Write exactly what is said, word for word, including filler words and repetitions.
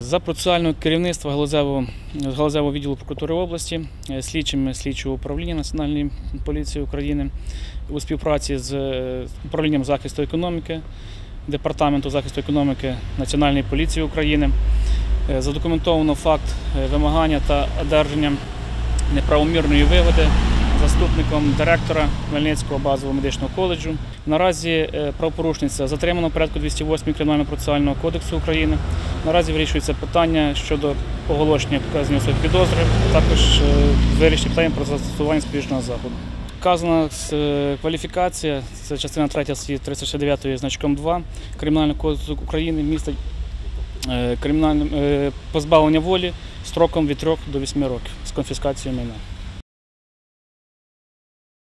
За процесуального керівництва галузевого, галузевого відділу прокуратури області, слідчими слідчого управління Національної поліції України у співпраці з управлінням захисту економіки, Департаменту захисту економіки Національної поліції України задокументовано факт вимагання та одержання неправомірної вигоди заступником директора Хмельницького базового медичного коледжу. Наразі правопорушниця затримана в порядку двісті восьмої Кримінально-процесуального кодексу України. Наразі вирішується питання щодо оголошення вказаної особи підозри, також вирішення питання про застосування запобіжного заходу. Вказана кваліфікація, це частина третя статті триста шістдесят дев'ять значком два Кримінального кодексу України, містить позбавлення волі строком від трьох до восьми років з конфіскацією майна.